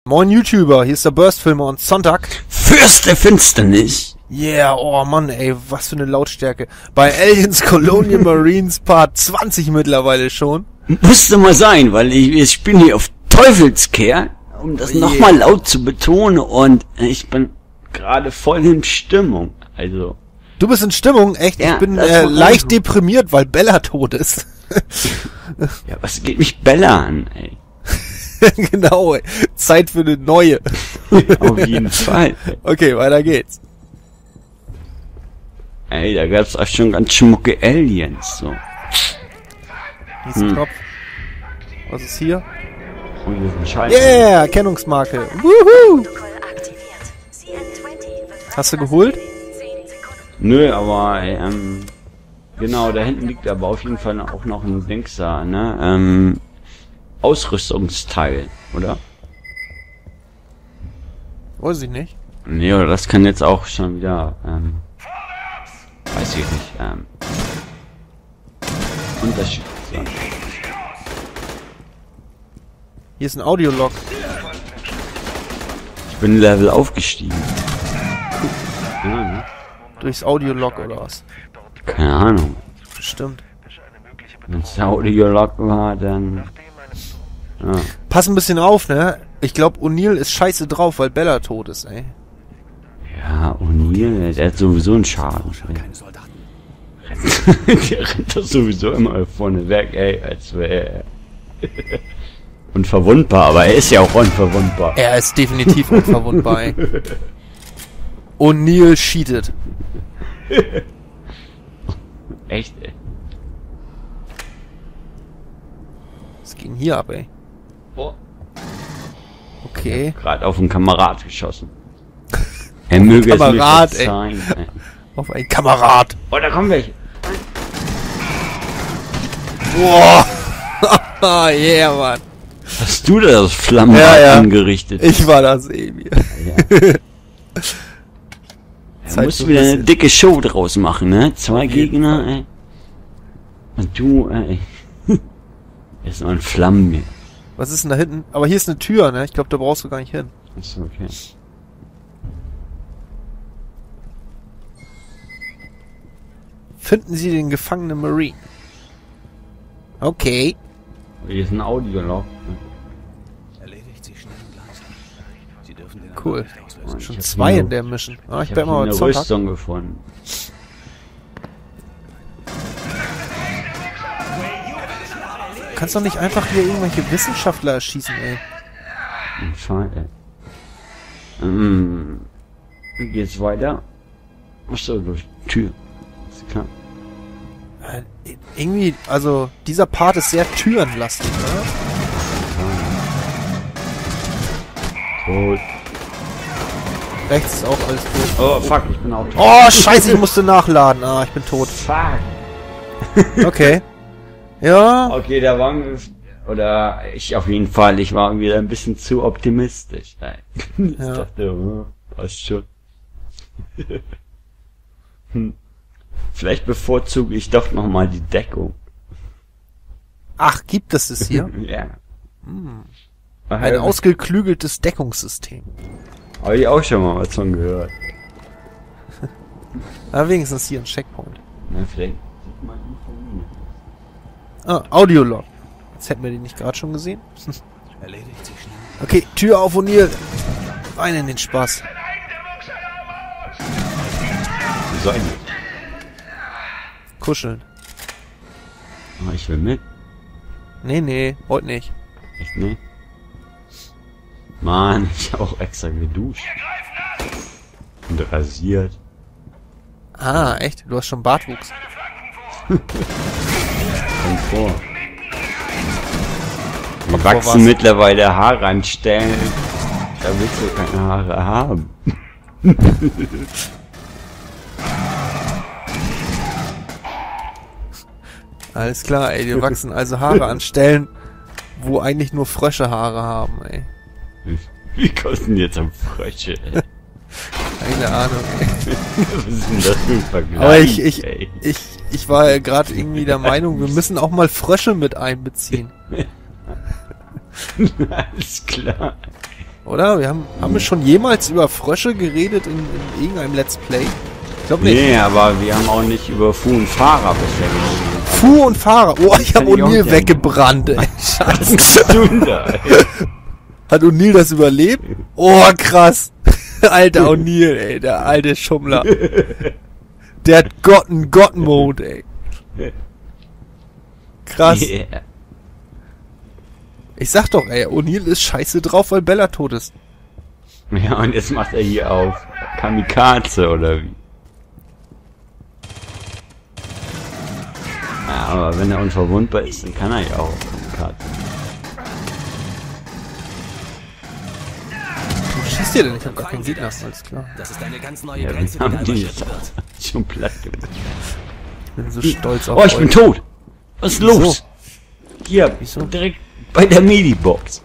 Moin YouTuber, hier ist der Burstfilmer und Sonntag. Fürst der Finsternis. Yeah, oh Mann, ey, was für eine Lautstärke. Bei Aliens Colonial Marines Part 20 mittlerweile schon. Musste mal sein, weil ich bin hier auf Teufelskehr, um das nochmal laut zu betonen, und ich bin gerade voll in Stimmung. Also. Du bist in Stimmung? Echt? Ja, ich bin leicht deprimiert, weil Bella tot ist. Ja, was geht mich Bella an, ey? Genau, ey. Zeit für eine neue. Auf jeden Fall. Okay, weiter geht's. Ey, da gab's auch schon ganz schmucke Aliens, so. Hier ist ein Knopf. Was ist hier? Oh, hier ist ein Schalter. Yeah, Erkennungsmarke. Woohoo! Hast du geholt? Nö, aber, genau, da hinten liegt aber auf jeden Fall auch noch ein Dings da, ne? Ausrüstungsteil, oder? Weiß ich nicht. Nee, oder das kann jetzt auch schon wieder, weiß ich nicht, Unterschied sein. Hier ist ein Audiolog. Ich bin Level aufgestiegen. Ja, ne? Durchs Audiolog oder was? Keine Ahnung. Bestimmt. Wenn es der Audiolog war, dann... Ja. Pass ein bisschen auf, ne? Ich glaube, O'Neill ist scheiße drauf, weil Bella tot ist, ey. Ja, O'Neill, der hat sowieso einen Schaden. Der rennt doch sowieso immer vorne weg, ey, als wäre er unverwundbar, aber er ist ja auch unverwundbar. Er ist definitiv unverwundbar, ey. O'Neill cheatet. Echt, ey. Was ging hier ab, ey? Boah. Okay. Gerade auf einen Kamerad geschossen. Er möge es mir verzeihen, ey. Auf einen Kamerad. Oh, da kommen welche. Boah. Yeah, Mann. Hast du das Flammenbad angerichtet? Ich war das eben hier. Ja. Er muss wieder eine dicke Show draus machen, ne? 2 Gegner, ey. Und du, ey. Ist noch ein Flammen. Was ist denn da hinten? Aber hier ist eine Tür, ne? Ich glaube, da brauchst du gar nicht hin. Ist okay. Finden Sie den gefangenen Marine. Okay. Hier ist ein Audiolog. Erledigt sich schnell und langsam. Sie dürfen den Cool. nicht auslösen. Schon 2 in der Mission. Ah, ich bin mal eine Sonntag. Rüstung gefunden. Du kannst doch nicht einfach hier irgendwelche Wissenschaftler erschießen, ey. Ein Fall, ey. Wie geht's weiter? Achso, durch die Tür. Ist klar. Irgendwie, also, dieser Part ist sehr türenlastig, oder? Tot. Rechts ist auch alles tot. Oh, fuck, ich bin auch tot. Oh, scheiße, ich musste nachladen. Ah, ich bin tot. Fuck. Okay. Ja. Okay, da waren wir... Oder ich auf jeden Fall, ich war wieder ein bisschen zu optimistisch. Ich dachte, passt schon. Vielleicht bevorzuge ich doch nochmal die Deckung. Ach, gibt es das hier? Ja. Ein ausgeklügeltes Deckungssystem. Habe ich auch schon mal was von gehört. Aber wenigstens hier ein Checkpoint. Na, vielleicht sieht man ihn von mir. Ah, Audiolog. Jetzt hätten wir den nicht gerade schon gesehen. Erledigt sich schnell. Okay, Tür auf, O'Neill. Rein in den Spaß. Wie soll ich nicht? Kuscheln. Oh, ich will mit. Nee, heute nicht. Echt, ne? Mann, ich habe auch extra geduscht. Und rasiert. Ah, echt? Du hast schon Bartwuchs. Komm vor. Wir Kommt vor wachsen was? mittlerweile Haare an Stellen. Da willst du keine Haare haben. Alles klar, ey. Dir wachsen also Haare an Stellen, wo eigentlich nur Frösche Haare haben, ey. Wie kosten jetzt am Frösche, ey? Keine Ahnung, ey. Was ist denn das für ein Vergleich, Aber ey? ich war gerade irgendwie der Meinung, wir müssen auch mal Frösche mit einbeziehen. Alles klar. Oder? Haben wir schon jemals über Frösche geredet in irgendeinem Let's Play? Ich glaube nicht. Nee, aber wir haben auch nicht über Fu und Fahrer bisher geredet. Fu und Fahrer. Oh, ich habe kann ich auch O'Neill gerne. weggebrannt, ey. Was Scheiße. ist denn da, ey? Hat O'Neill das überlebt? Oh, krass. Alter O'Neill, ey. Der alte Schummler. Der hat God-Mode, ey. Krass. Yeah. Ich sag doch, ey, O'Neill ist scheiße drauf, weil Bella tot ist. Ja, und jetzt macht er hier auf Kamikaze, oder wie? Ja, aber wenn er unverwundbar ist, dann kann er ja auch auf Kamikaze. Wo schießt ihr denn? Ich hab gar keinen Gegner, alles klar. Das ist eine ganz neue Ja, Grenze, wir die da haben die überschritten wird. schon platt gemacht. Ich bin so stolz auf Oh, ich bin euch. tot! Was ist Wieso? los? Hier, Wieso? direkt bei der Medibox.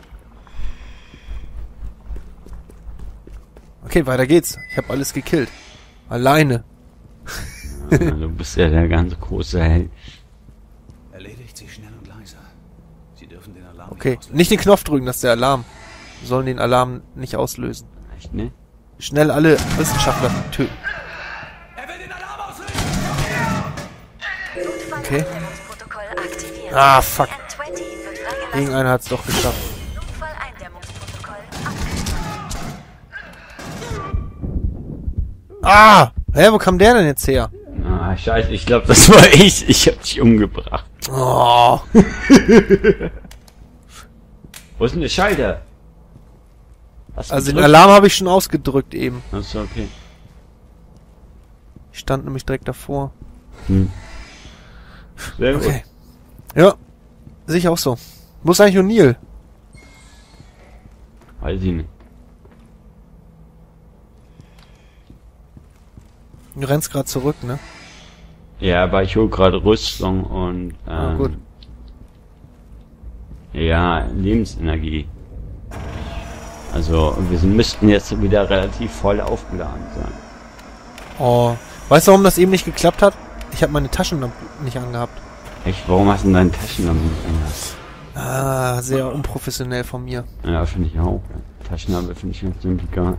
Okay, weiter geht's. Ich habe alles gekillt. Alleine. Ja, du bist ja der ganz große Held. Erledigt sie schnell und leise. Sie dürfen den Alarm Okay, nicht auslösen. nicht den Knopf drücken, das ist der Alarm. Wir sollen den Alarm nicht auslösen. Echt, ne? Schnell alle Wissenschaftler töten. Er will den Alarm auslösen! Okay. Notfalleindämmungsprotokoll aktiviert. Ah, fuck. N20 wird freigelassen. Irgendeiner hat's doch geschafft. Notfalleindämmungsprotokoll aktiviert. Ah! Hä, wo kam der denn jetzt her? Ah, scheiße, ich glaube, das war ich. Ich hab dich umgebracht. Oh. Wo ist denn der Schalter? Hast du Also den gedrückt? Alarm habe ich schon ausgedrückt eben. Achso, okay. Ich stand nämlich direkt davor. Hm. Sehr gut. Okay. Ja, sehe ich auch so. Wo ist eigentlich O'Neill? Weiß ich nicht. Du rennst gerade zurück, ne? Ja, aber ich hol gerade Rüstung und Ah, gut. ja, Lebensenergie. Also müssten jetzt wieder relativ voll aufgeladen sein. Oh. Weißt du, warum das eben nicht geklappt hat? Ich habe meine Taschenlampe nicht angehabt. Echt? Warum hast du denn deine Taschenlampe nicht angehört? Ah, sehr unprofessionell von mir. Ja, finde ich auch. Ja. Taschenlampe finde ich ganz ziemlich egal.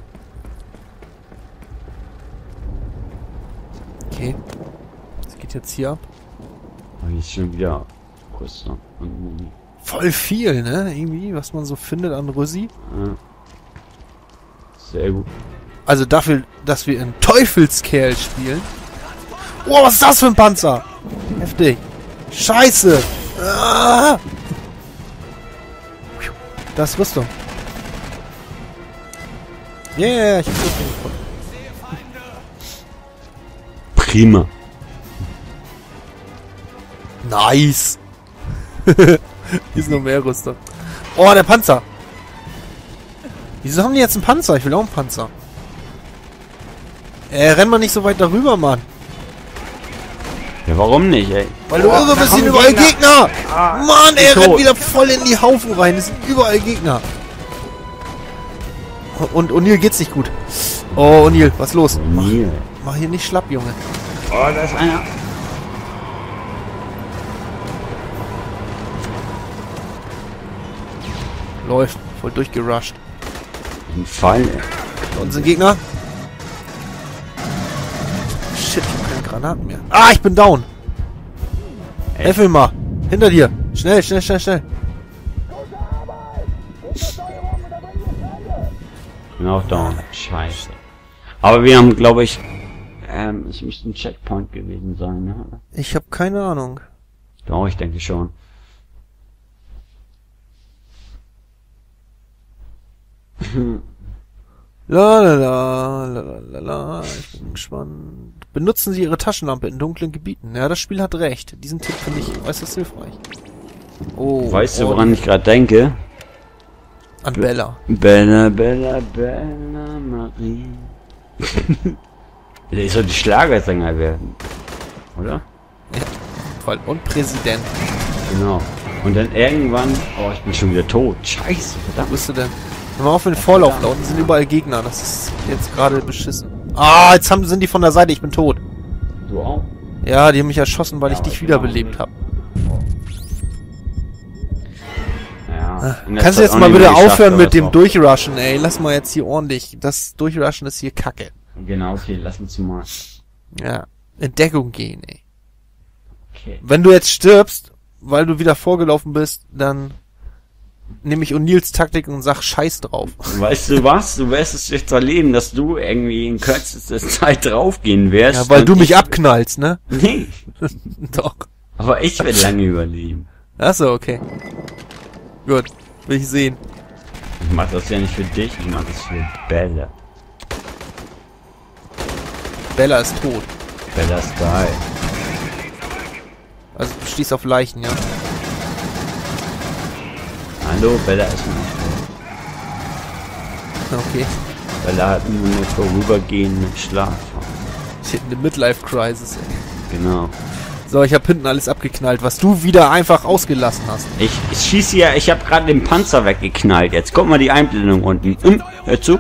Okay. Was geht jetzt hier ab? Aber hier ist schon wieder Rüstung und Muni. Voll viel, ne? Irgendwie, was man so findet an Rüssi. Ja. Sehr gut. Also dafür, dass wir in Teufelskerl spielen. Oh, was ist das für ein Panzer? Heftig. Scheiße. Ah! Das ist Rüstung. Yeah, ich hab Rüstung gefunden. Prima. Nice. Hier ist noch mehr Rüstung. Oh, der Panzer. Wieso haben die jetzt einen Panzer? Ich will auch einen Panzer. Renn mal nicht so weit darüber, Mann. Ja, warum nicht, ey? Weil du irre bist, sind überall Gegner. Mann, er rennt wieder voll in die Haufen rein. Es sind überall Gegner. Und O'Neill geht's nicht gut. Oh, O'Neill, was ist los? Mir. Mach hier nicht schlapp, Junge. Oh, da ist einer. Läuft. Voll durchgerusht. Ein Fall, ey. Da unten sind Gegner. Shit, ich hab keine Granaten mehr. Ah, ich bin down. Ey. Helf mir mal. Hinter dir. Schnell, schnell, schnell, schnell. Ich bin auch down. Scheiße. Aber wir haben, glaube ich, es müsste ein Checkpoint gewesen sein, ne? Ich habe keine Ahnung. Doch, ich denke schon. La la la la la la la. Ich bin gespannt. Benutzen Sie Ihre Taschenlampe in dunklen Gebieten. Ja, das Spiel hat recht. Diesen Tipp finde ich äußerst hilfreich. Oh. Weißt du, oh, woran ich gerade denke? An Bella. Bella, Bella, Bella Marie. Der soll die Schlagersänger werden. Oder? Voll. Und Präsident. Genau. Und dann irgendwann... Oh, ich bin schon wieder tot. Scheiße, Wo verdammt. bist du denn? Hör mal auf mit dem Vorlauf. Da unten sind überall Gegner. Das ist jetzt gerade beschissen. Ah, jetzt sind die von der Seite. Ich bin tot. Du auch? Ja, die haben mich erschossen, weil ich Ja, dich ich wiederbelebt genau. habe. Ja. In der Kannst du Zeit jetzt auch mal nicht bitte mehr geschafft, aufhören aber mit dem doch. Durchrushen, ey? Lass mal jetzt hier ordentlich. Das Durchrushen ist hier Kacke. Genau, okay, lass uns mal. Ja. In Deckung gehen, ey. Okay. Wenn du jetzt stirbst, weil du wieder vorgelaufen bist, dann nehme ich O'Neills Taktik und sag Scheiß drauf. Weißt du was? Du wirst es jetzt erleben, dass du irgendwie in kürzester Zeit draufgehen wirst. Ja, weil und du mich ich- abknallst, ne? Nee, Doch. aber ich werde lange überleben. Achso, okay. Gut. Will ich sehen. Ich mach das ja nicht für dich, ich mach das für Bella. Bella ist tot. Bella ist geil. Also du stehst auf Leichen, ja? Hallo, Bella ist noch tot. Okay. Bella hat nur eine vorübergehende Schlaf. Shit, eine Midlife-Crisis, ey. Genau. So, ich habe hinten alles abgeknallt, was du wieder einfach ausgelassen hast. Ich schieße ja, ich habe gerade den Panzer weggeknallt. Jetzt guck mal die Einblendung unten. Hör zu.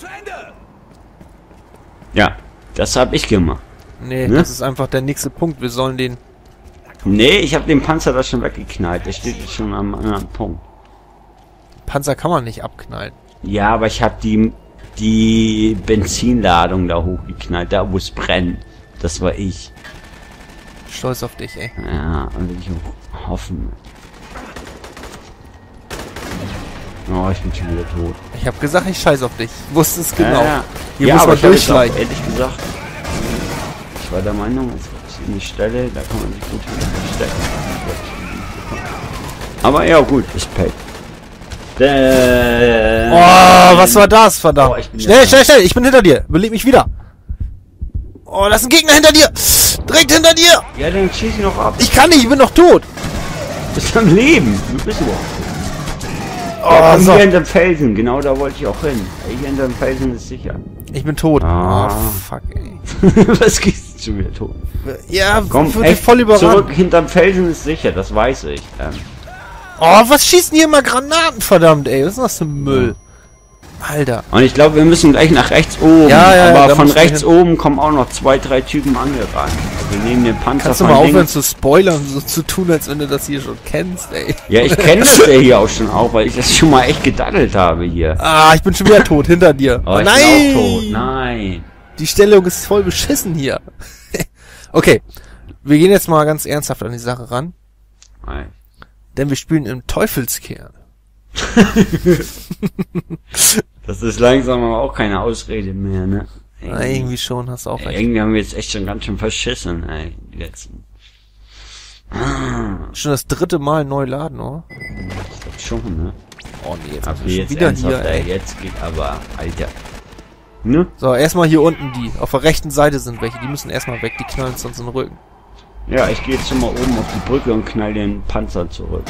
Ja, das habe ich gemacht. Nee, Ne? das ist einfach der nächste Punkt. Wir sollen den... Nee, ich habe den Panzer da schon weggeknallt. Der steht jetzt schon am anderen Punkt. Panzer kann man nicht abknallen. Ja, aber ich habe die Benzinladung da hochgeknallt, da wo es brennt. Das war ich. Stolz auf dich, ey. Ja, und ich hoffen. Oh, ich bin schon wieder tot. Ich habe gesagt, ich scheiß auf dich. Ich wusste es genau. Ja. Hier Ja, muss aber man ich hab jetzt auch durchschleichen. ehrlich gesagt, ich war der Meinung, es ist eine Stelle, da kann man sich gut hinter verstecken. Aber ja, gut, ist Pech. Oh, was war das, verdammt? Oh, ich bin Schnell, ja- schnell, schnell, ich bin hinter dir. Beleb mich wieder. Oh, da ist ein Gegner hinter dir. Direkt hinter dir. Ja, dann schieß ihn noch ab. Ich kann nicht, ich bin noch tot. Du bist am Leben. Du bist überhaupt. Oh, Ja, komm so. hier hinterm Felsen. Genau da wollte ich auch hin. Hier hinterm Felsen ist sicher. Ich bin tot. Ah. Oh, fuck, ey. Was gehst du schon wieder tot? Ja, Komm, ich wurde echt, voll überrannt. zurück hinterm Felsen ist sicher, das weiß ich. Oh, was schießen hier immer Granaten, verdammt, ey. Was ist das für ein Müll? Alter. Und ich glaube, wir müssen gleich nach rechts oben. Ja, ja, aber da von müssen wir rechts hin. oben kommen auch noch 2, 3 Typen angerannt. Also wir nehmen den Panzer Kannst du von mal aufhören links. zu spoilern, so zu tun, als wenn du das hier schon kennst, ey. Ja, ich kenne das ja hier auch schon auch, weil ich das schon mal echt gedaddelt habe hier. Ah, ich bin schon wieder tot, hinter dir. Oh, ich nein! bin auch tot. Nein. Die Stellung ist voll beschissen hier. Okay, wir gehen jetzt mal ganz ernsthaft an die Sache ran, Nein. denn wir spielen im Teufelskern. Das ist langsam aber auch keine Ausrede mehr, ne? Na, irgendwie schon, hast du auch recht. Irgendwie haben wir jetzt echt schon ganz schön verschissen, ey, die letzten. Schon das 3. Mal neu laden, oder? Ich glaub schon, ne? Oh nee, jetzt Aber sind wir schon jetzt wieder ernsthaft, hier, ey, ey. jetzt geht aber, Alter. Ne? So, erstmal hier unten die. Auf der rechten Seite sind welche, die müssen erstmal weg, die knallen uns sonst in den Rücken. Ja, ich gehe jetzt schon mal oben auf die Brücke und knall den Panzer zurück.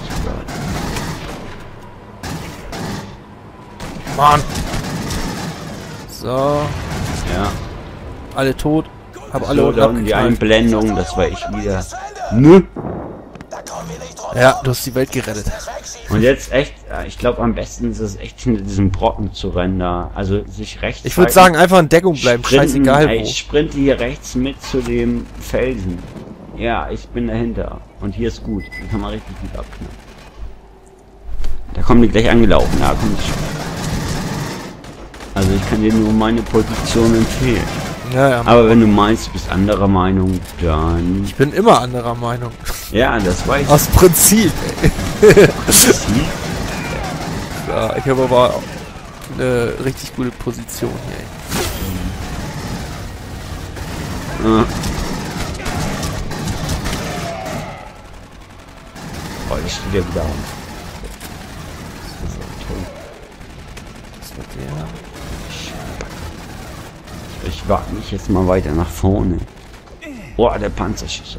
Mann! So, Ja. alle tot. Hab alle So, unten da unten die abgeknallt. Einblendung, das war ich wieder. Ne? Ja, du hast die Welt gerettet. Und jetzt echt, ich glaube am besten ist es echt hinter diesem Brocken zu rennen da. Also sich rechts. Ich würde sagen, einfach in Deckung bleiben, scheißegal wo. Ich sprinte hier rechts mit zu dem Felsen. Ja, ich bin dahinter. Und hier ist gut. Hier kann man richtig gut abknallen. Da kommen die gleich angelaufen. Da kommt die schon. Also ich kann dir nur meine Position empfehlen. Ja, ja. Aber wenn du meinst, du bist anderer Meinung, dann... Ich bin immer anderer Meinung. Ja, das weiß ich. Aus Prinzip, ey. Ja, ich habe aber auch eine richtig gute Position hier, ey. Ja. Oh, ich stehe ja wieder auf. Das ist ja toll. Das wird der. Ich wage mich jetzt mal weiter nach vorne. Oh, der Panzer schießt.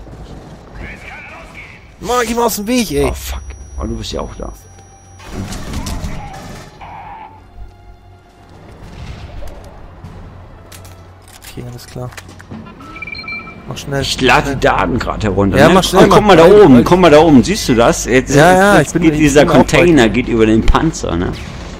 Mann, geh mal aus dem Weg, ey. Oh, fuck. Oh, du bist ja auch da. Okay, alles klar. Mach schnell. Ich lade die Daten gerade herunter. Ja, ne? mach schnell, Oh, komm mach. mal da oben, Weil- komm mal da oben. Siehst du das? Jetzt, Ja, ja, jetzt ich bin- geht ich dieser bin auch Container geht über den Panzer, ne?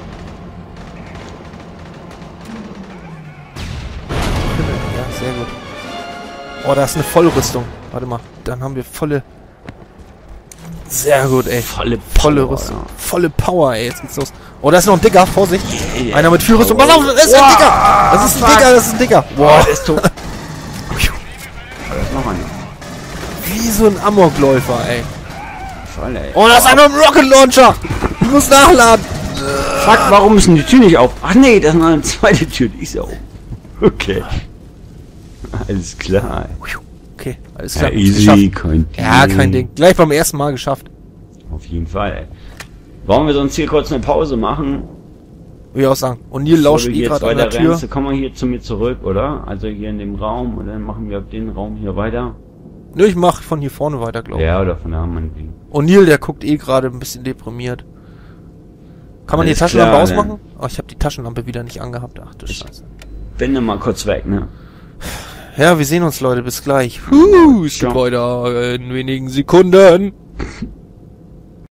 Ja, sehr gut. Oh, da ist eine Vollrüstung. Warte mal, dann haben wir volle... Sehr gut, ey. Volle Volle Power, Rüstung. ja. Volle Power, ey. Jetzt geht's los. Oh, da ist noch ein Dicker. Vorsicht. Ja. Einer mit viel Rüstung. Pass auf, das ist ein Dicker. Das ist ein Dicker, das ist ein Dicker. Boah, der ist tot. Da ist noch einer. Wie so ein Amokläufer, ey. Voll, ey. Oh, da ist einer mit dem Rocket Launcher. Ich muss nachladen. Fuck, warum ist denn die Tür nicht auf? Ach nee, das ist noch eine zweite Tür, die ist auf. Okay. Alles klar. Okay, alles Ja, klar. easy, Geschafft. kein Ja, kein Ding. Gleich beim ersten Mal geschafft. Auf jeden Fall, ey. Wollen wir sonst hier kurz eine Pause machen? Würde ich auch sagen. Und Neil Bevor lauscht du eh jetzt gerade an der weiter Tür. rennst, dann kommen wir hier zu mir zurück, oder? Also hier in dem Raum und dann machen wir ab den Raum hier weiter. Nö, ich mach von hier vorne weiter, glaube ich. Ja, oder von da haben wir ein Ding. Und Neil, der guckt eh gerade ein bisschen deprimiert. Kann man die Alles Taschenlampe klar, ausmachen? Oh, ich habe die Taschenlampe wieder nicht angehabt. Ach du Scheiße. Bin dann mal kurz weg, ne? Ja, wir sehen uns, Leute. Bis gleich. Es geht Ciao. weiter in wenigen Sekunden.